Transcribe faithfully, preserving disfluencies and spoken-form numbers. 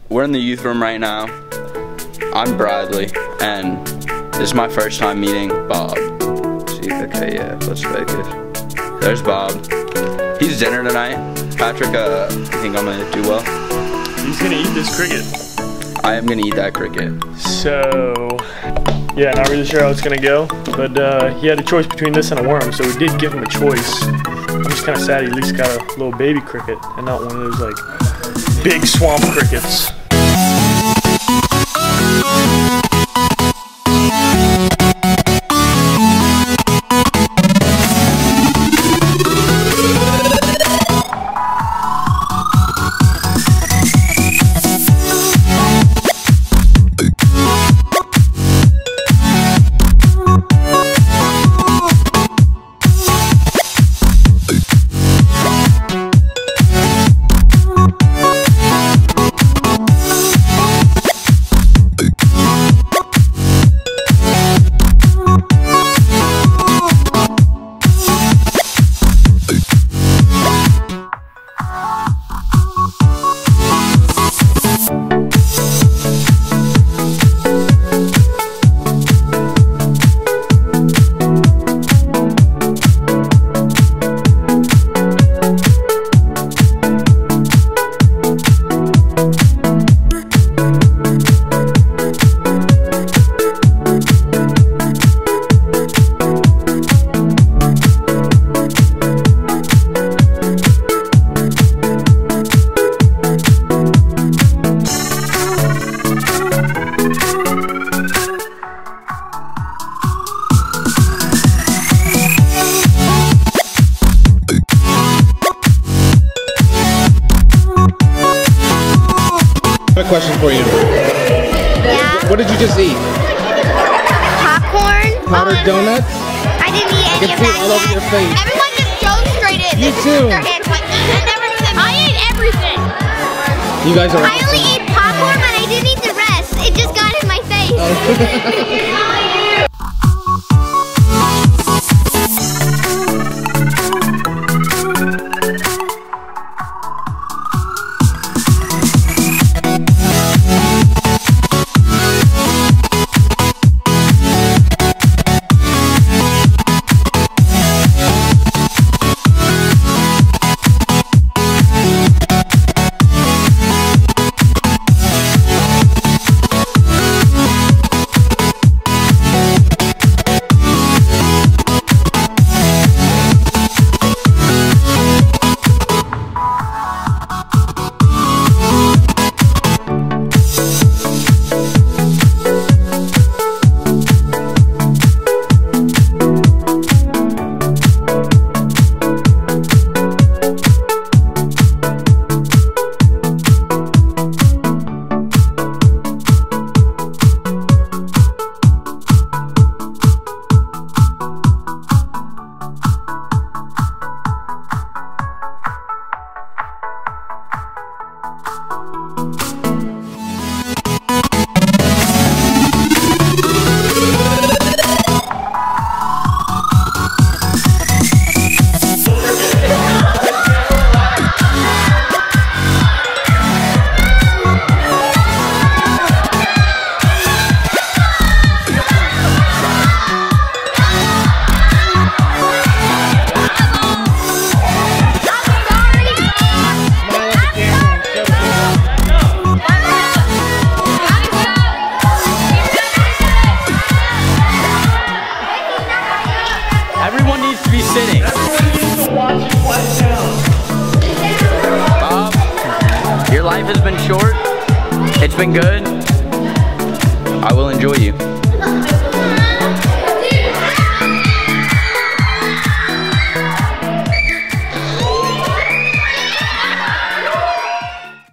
we're in the youth room right now. I'm Bradley, and this is my first time meeting Bob. See, okay, yeah, let's fake it. There's Bob. He's dinner tonight. Patrick, uh, you think I'm gonna do well? He's gonna eat this cricket. I am gonna eat that cricket. So, yeah, not really sure how it's gonna go, but uh, he had a choice between this and a worm, so we did give him a choice. I'm just kind of sad he at least got a little baby cricket and not one of those like big swamp crickets. I have a question for you. Yeah? What did you just eat? Popcorn. Powdered um, donuts? I didn't eat I any can of see that it all over yet. your face. Everyone just goes straight in. You They just too. put their hands like this. I never knew that. I ate everything. You guys are I only ate popcorn, but I didn't eat the rest. It just got in my face. Everyone needs to be sitting. Bob, your life has been short. It's been good. I will enjoy you.